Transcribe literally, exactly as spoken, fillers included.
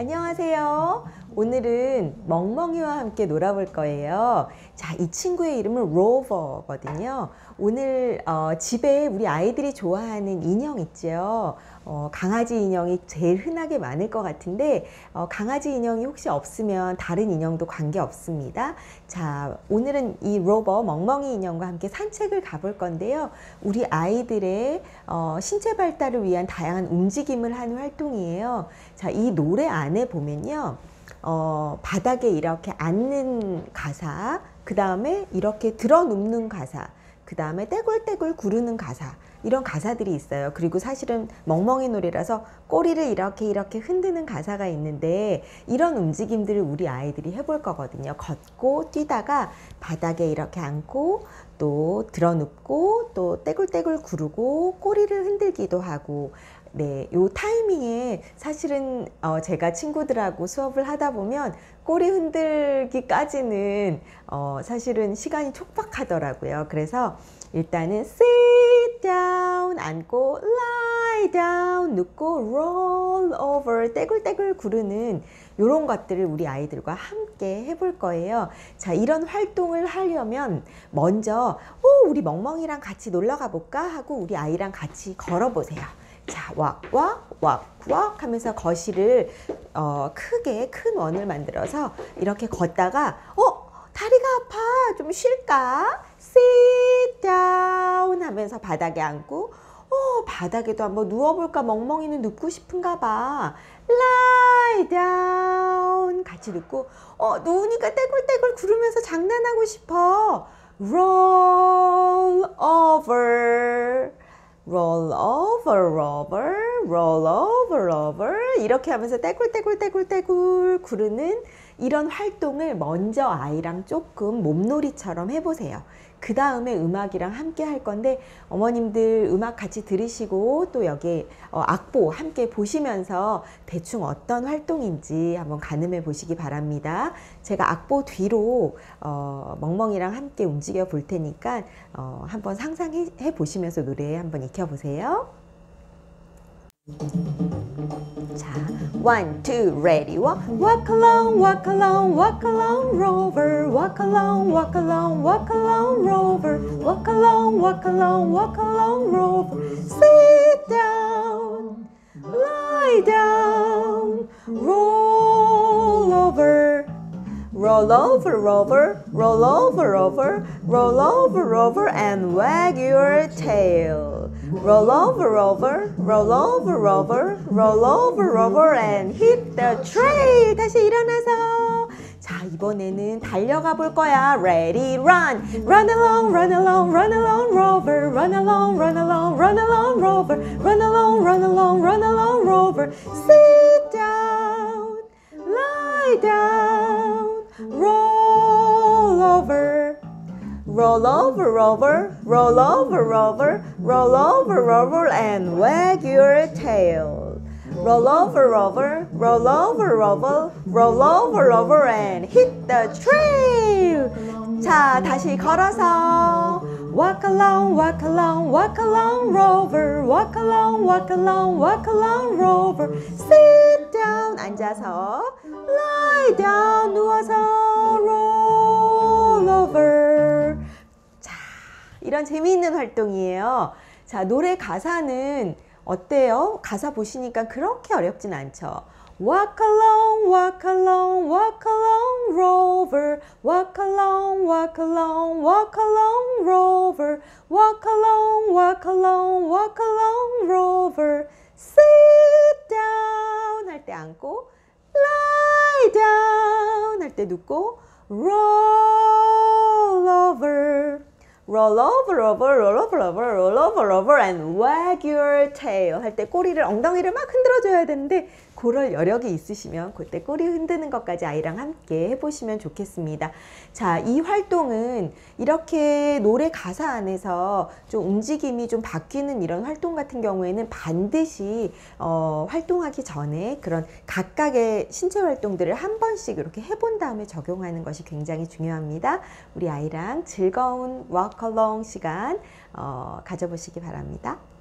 안녕하세요. 오늘은 멍멍이와 함께 놀아볼 거예요. 자, 이 친구의 이름은 로버거든요. 오늘 어, 집에 우리 아이들이 좋아하는 인형 있죠. 어, 강아지 인형이 제일 흔하게 많을 것 같은데 어, 강아지 인형이 혹시 없으면 다른 인형도 관계없습니다. 자, 오늘은 이 로버 멍멍이 인형과 함께 산책을 가볼 건데요. 우리 아이들의 어, 신체 발달을 위한 다양한 움직임을 하는 활동이에요. 자, 이 노래 안에 보면요. 어, 바닥에 이렇게 앉는 가사, 그 다음에 이렇게 들어 눕는 가사, 그 다음에 떼굴떼굴 구르는 가사, 이런 가사들이 있어요. 그리고 사실은 멍멍이 노래라서 꼬리를 이렇게 이렇게 흔드는 가사가 있는데 이런 움직임들을 우리 아이들이 해볼 거거든요. 걷고 뛰다가 바닥에 이렇게 앉고 또 들어 눕고 또 떼굴떼굴 구르고 꼬리를 흔들기도 하고, 네, 요 타이밍에 사실은 어 제가 친구들하고 수업을 하다 보면 꼬리 흔들기까지는 어 사실은 시간이 촉박하더라고요. 그래서 일단은 sit down 앉고, lie down 눕고, roll over 떼굴떼굴 구르는 이런 것들을 우리 아이들과 함께 해볼 거예요. 자, 이런 활동을 하려면 먼저 오, 우리 멍멍이랑 같이 놀러 가볼까 하고 우리 아이랑 같이 걸어보세요. 자, 왁왁 왁왁 하면서 거실을 어, 크게 큰 원을 만들어서 이렇게 걷다가 어? 다리가 아파, 좀 쉴까? sit down 하면서 바닥에 앉고, 어, 바닥에도 한번 누워볼까? 멍멍이는 눕고 싶은가 봐. lie down 같이 눕고, 어, 누우니까 떼굴떼굴 구르면서 장난하고 싶어. roll over roll over, rover, roll over, rover 이렇게 하면서 떼굴떼굴떼굴떼굴 구르는 이런 활동을 먼저 아이랑 조금 몸놀이처럼 해보세요. 그 다음에 음악이랑 함께 할 건데 어머님들 음악 같이 들으시고 또 여기 어, 악보 함께 보시면서 대충 어떤 활동인지 한번 가늠해 보시기 바랍니다. 제가 악보 뒤로 어, 멍멍이랑 함께 움직여 볼 테니까 어, 한번 상상해 보시면서 노래 한번 익혀보세요. 자, one, two, ready, walk, walk along, walk along, walk along, rover, walk along, walk along, walk along, rover, walk along, walk along, walk along, rover, sit down, lie down, roll over, roll over, rover, roll over, rover, roll over, rover, and wag your tail. Roll over, rover, roll over, rover, roll over, rover, and hit the trail. 다시 일어나서. 자, 이번에는 달려가 볼 거야. Ready, run. Run along, run along, run along, rover. Run along, run along, run along, rover. Run along, run along, run along, rover. Sit down, lie down, roll over. Roll over, rover, roll over, rover, roll over, rover, and wag your tail. Roll over, rover, roll over, rover, roll over, rover, and hit the trail. 자, 다시 걸어서 walk along, walk along, walk along, rover, walk along, walk along, walk along, rover. Sit down, 앉아서 lie down, 누워서 roll over. 자, 이런 재미있는 활동이에요. 자, 노래 가사는 어때요? 가사 보시니까 그렇게 어렵진 않죠. Walk along, walk along, walk along, rover. Walk along, walk along, walk along, rover. Walk along, walk along, walk along, rover. Sit down 할 때 앉고, lie down 할 때 눕고, roll over. Roll over, over, roll over, over, roll over, over, and wag your tail 할 때 꼬리를, 엉덩이를 막 흔들어줘야 되는데 그럴 여력이 있으시면 그때 꼬리 흔드는 것까지 아이랑 함께 해보시면 좋겠습니다. 자, 이 활동은 이렇게 노래 가사 안에서 좀 움직임이 좀 바뀌는 이런 활동 같은 경우에는 반드시 어, 활동하기 전에 그런 각각의 신체 활동들을 한 번씩 이렇게 해본 다음에 적용하는 것이 굉장히 중요합니다. 우리 아이랑 즐거운 walk along 시간 어, 가져보시기 바랍니다.